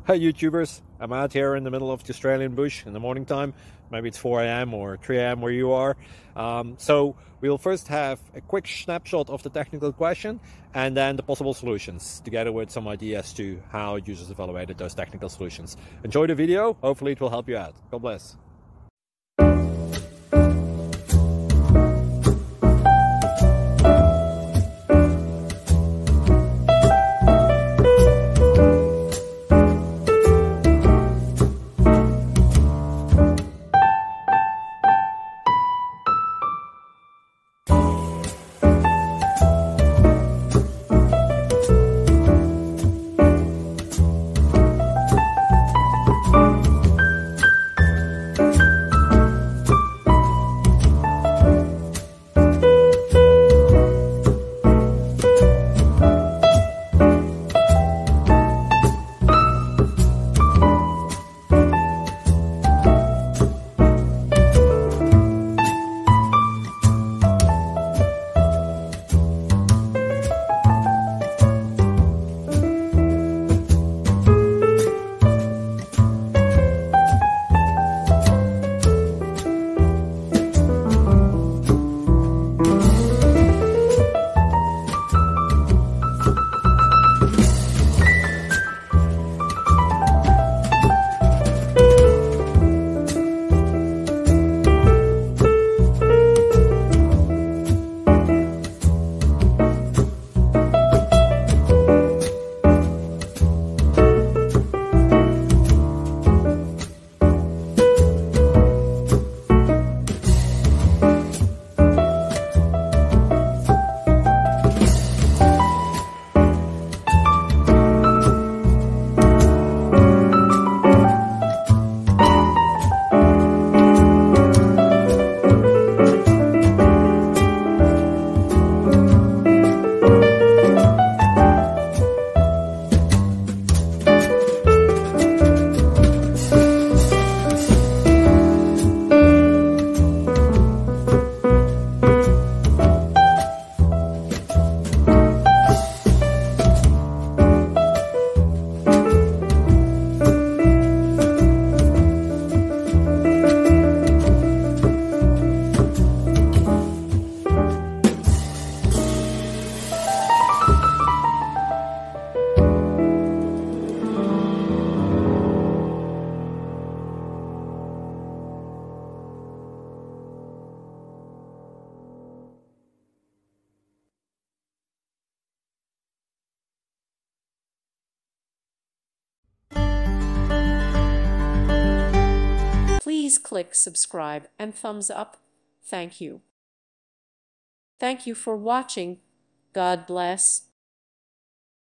Hi YouTubers, I'm out here in the middle of the Australian bush in the morning time. Maybe it's 4 a.m. or 3 a.m. where you are. So we'll first have a quick snapshot of the technical question and then the possible solutions, together with some ideas to how users evaluated those technical solutions. Enjoy the video, hopefully it will help you out. God bless. Please click subscribe and thumbs up. Thank you. Thank you for watching. God bless.